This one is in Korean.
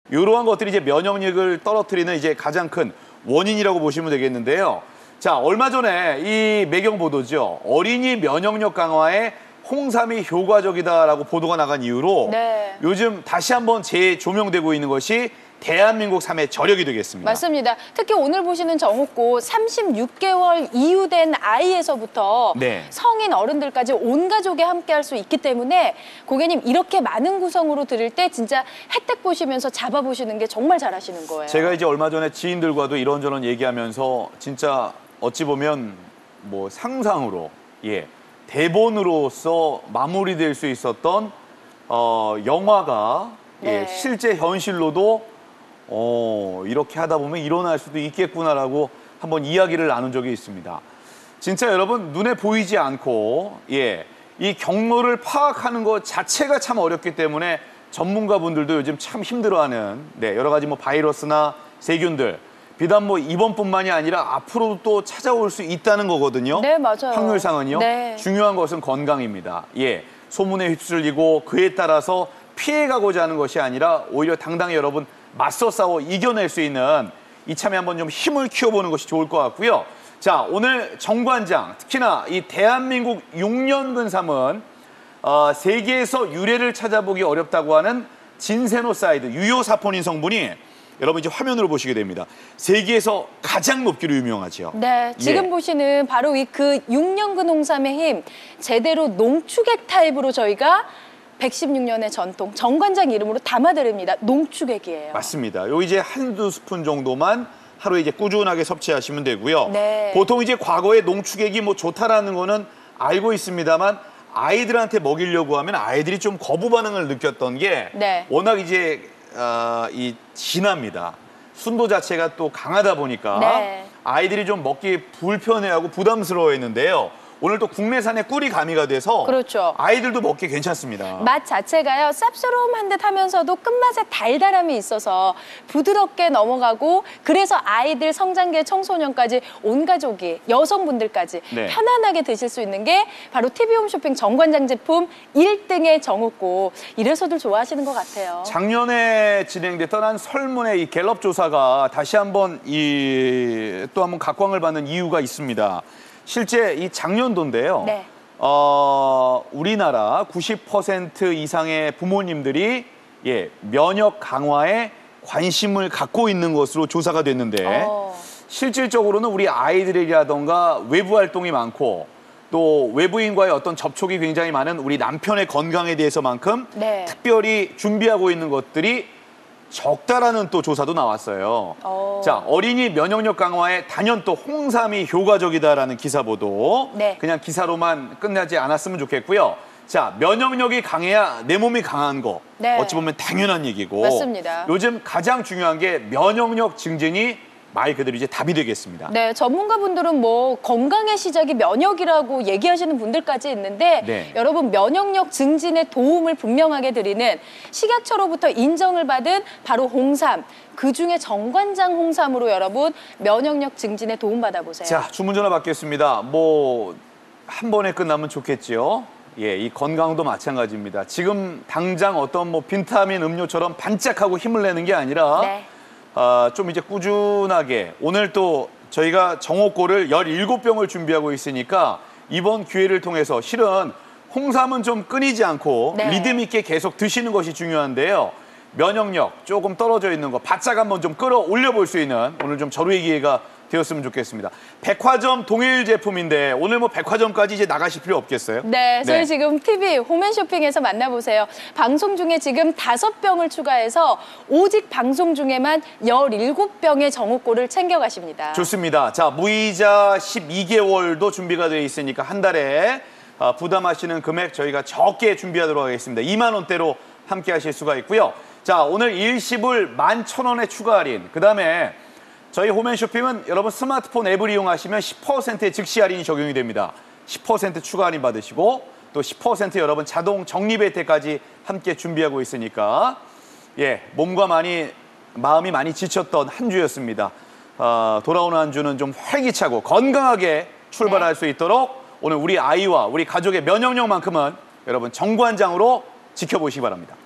이러한 것들이 이제 면역력을 떨어뜨리는 이제 가장 큰 원인이라고 보시면 되겠는데요. 자, 얼마 전에 이 매경 보도죠. 어린이 면역력 강화에 홍삼이 효과적이다라고 보도가 나간 이후로 네. 요즘 다시 한번 재조명되고 있는 것이 대한민국 3의 저력이 되겠습니다. 맞습니다. 특히 오늘 보시는 정옥고 36개월 이후 된 아이에서부터 네. 성인 어른들까지 온 가족이 함께할 수 있기 때문에 고객님 이렇게 많은 구성으로 들을 때 진짜 혜택 보시면서 잡아보시는 게 정말 잘하시는 거예요. 제가 이제 얼마 전에 지인들과도 이런저런 얘기하면서 진짜 어찌 보면 뭐 상상으로 대본으로서 마무리될 수 있었던 영화가 네. 실제 현실로도 이렇게 하다 보면 일어날 수도 있겠구나라고 한번 이야기를 나눈 적이 있습니다. 진짜 여러분 눈에 보이지 않고 이 경로를 파악하는 것 자체가 참 어렵기 때문에 전문가분들도 요즘 참 힘들어하는 여러 가지 뭐 바이러스나 세균들 비단 뭐 이번뿐만이 아니라 앞으로도 또 찾아올 수 있다는 거거든요. 네, 맞아요. 확률상은요. 네. 중요한 것은 건강입니다. 소문에 휩쓸리고 그에 따라서 피해가고자 하는 것이 아니라 오히려 당당히 여러분 맞서 싸워 이겨낼 수 있는 이참에 한번 좀 힘을 키워보는 것이 좋을 것 같고요. 자, 오늘 정관장, 특히나 이 대한민국 6년근 삼은 세계에서 유래를 찾아보기 어렵다고 하는 진세노사이드, 유효사포닌 성분이 여러분 이제 화면으로 보시게 됩니다. 세계에서 가장 높기로 유명하죠. 네, 지금 보시는 바로 그 6년근 홍삼의 힘, 제대로 농축액 타입으로 저희가 116년의 전통 정관장 이름으로 담아드립니다. 농축액이에요. 맞습니다. 요 이제 한두 스푼 정도만 하루에 이제 꾸준하게 섭취하시면 되고요. 네. 보통 이제 과거에 농축액이 뭐 좋다라는 거는 알고 있습니다만 아이들한테 먹이려고 하면 아이들이 좀 거부 반응을 느꼈던 게 워낙 이제 이 진합니다. 순도 자체가 또 강하다 보니까 아이들이 좀 먹기 불편해하고 부담스러워했는데요. 오늘 또 국내산의 꿀이 가미가 돼서 그렇죠. 아이들도 먹기 괜찮습니다. 맛 자체가요 쌉싸름한 듯 하면서도 끝맛에 달달함이 있어서 부드럽게 넘어가고 그래서 아이들 성장기 청소년까지 온 가족이 여성분들까지 편안하게 드실 수 있는 게 바로 TV홈쇼핑 정관장 제품 1등의 정옥고. 이래서들 좋아하시는 것 같아요. 작년에 진행됐던 한 설문의 이 갤럽 조사가 다시 한번 또 한번 각광을 받는 이유가 있습니다. 실제 이 작년도인데요. 우리나라 90% 이상의 부모님들이 면역 강화에 관심을 갖고 있는 것으로 조사가 됐는데 실질적으로는 우리 아이들이라던가 외부 활동이 많고 또 외부인과의 어떤 접촉이 굉장히 많은 우리 남편의 건강에 대해서만큼 특별히 준비하고 있는 것들이 적다라는 또 조사도 나왔어요. 자, 어린이 면역력 강화에 단연 또 홍삼이 효과적이다라는 기사 보도. 그냥 기사로만 끝나지 않았으면 좋겠고요. 자, 면역력이 강해야 내 몸이 강한 거. 어찌 보면 당연한 얘기고. 맞습니다. 요즘 가장 중요한 게 면역력 증진이 말 그대로 이제 답이 되겠습니다. 네, 전문가분들은 뭐 건강의 시작이 면역이라고 얘기하시는 분들까지 있는데 여러분 면역력 증진에 도움을 분명하게 드리는 식약처로부터 인정을 받은 바로 홍삼. 그중에 정관장 홍삼으로 여러분 면역력 증진에 도움받아 보세요. 자, 주문 전화 받겠습니다. 뭐 한 번에 끝나면 좋겠지요. 이 건강도 마찬가지입니다. 지금 당장 어떤 뭐 비타민 음료처럼 반짝하고 힘을 내는 게 아니라 좀 이제 꾸준하게 오늘 또 저희가 정옥고를 17병을 준비하고 있으니까 이번 기회를 통해서 실은 홍삼은 좀 끊이지 않고 리듬 있게 계속 드시는 것이 중요한데요. 면역력 조금 떨어져 있는 거 바짝 한번 좀 끌어올려 볼 수 있는 오늘 좀 절호의 기회가 되었으면 좋겠습니다. 백화점 동일 제품인데 오늘 뭐 백화점까지 이제 나가실 필요 없겠어요? 네, 저희 지금 TV 홈앤쇼핑에서 만나보세요. 방송 중에 지금 5병을 추가해서 오직 방송 중에만 17병의 정옥고를 챙겨가십니다. 좋습니다. 자, 무이자 12개월도 준비가 되어 있으니까 한 달에 부담하시는 금액 저희가 적게 준비하도록 하겠습니다. 2만 원대로 함께 하실 수가 있고요. 자, 오늘 일시불 11,000원의 추가 할인. 그다음에 저희 홈앤쇼핑은 여러분 스마트폰 앱을 이용하시면 10%의 즉시 할인이 적용이 됩니다. 10% 추가 할인 받으시고 또 10% 여러분 자동 적립 혜택까지 함께 준비하고 있으니까 몸과 마음이 많이 지쳤던 한 주였습니다. 돌아오는 한 주는 좀 활기차고 건강하게 출발할 수 있도록 오늘 우리 아이와 우리 가족의 면역력만큼은 여러분 정관장으로 지켜보시기 바랍니다.